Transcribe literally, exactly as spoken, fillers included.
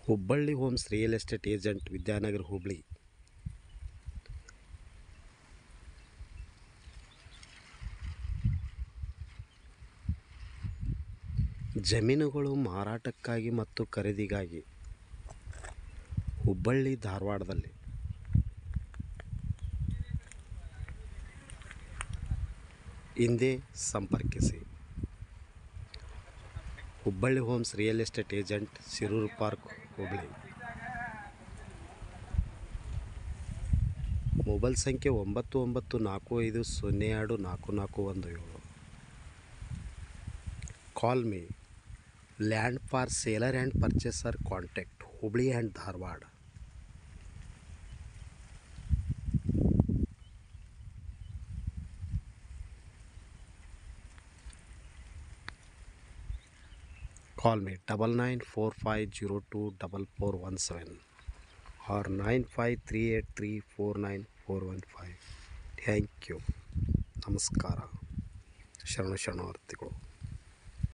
Hubballi homes real estate agent, Vidyanagar, Hubballi. ಜಮೀನುಗಳು ಮಾರಾಟಕ್ಕಾಗಿ ಮತ್ತು ಖರೀದಿಗಾಗಿ ಹುಬ್ಬಳ್ಳಿ, ಧಾರವಾಡದಲ್ಲಿ ಹಿಂದೆ ಸಂಪರ್ಕಿಸಿ. Hubballi homes real estate agent, Shirur park, Hubballi. Mobile ಸಂಖ್ಯೆ ಒಂಬತ್ತು ಒಂಬತ್ತು ನಾಲ್ಕು ಐದು ಸೊನ್ನೆ ಎರಡು ನಾಲ್ಕು ನಾಲ್ಕು ಒಂದು ಏಳು. Call me. Land for seller and purchaser, contact Hubballi and Dharwad. Call me double nine four five zero two double four one seven or nine five three eight three four nine four one five. Thank you. ನಮಸ್ಕಾರ. ಶರಣ ಶರಣಾರ್ಥಿಗಳು.